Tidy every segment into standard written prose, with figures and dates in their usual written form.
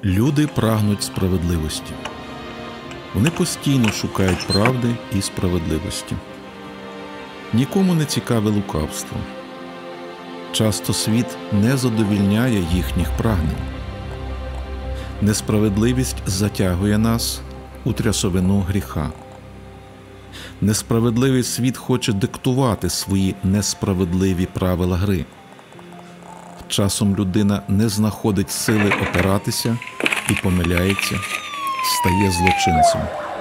Люди прагнуть справедливості. Вони постійно шукають правди і справедливості. Нікому не цікаве лукавство. Часто світ не задовільняє їхніх прагнень. Несправедливість затягує нас у трясовину гріха. Несправедливий світ хоче диктувати свої несправедливі правила гри. Часом людина не знаходить сили опиратися і помиляється, стає злочинцем.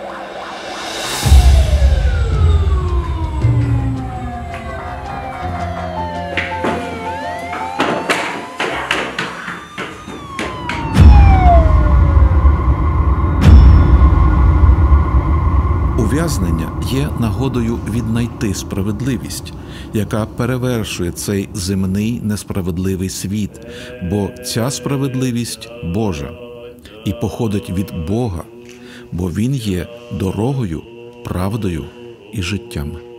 Ув'язнення є нагодою віднайти справедливість, яка перевершує цей земний несправедливий світ, бо ця справедливість Божа і походить від Бога, бо Він є дорогою, правдою і життям.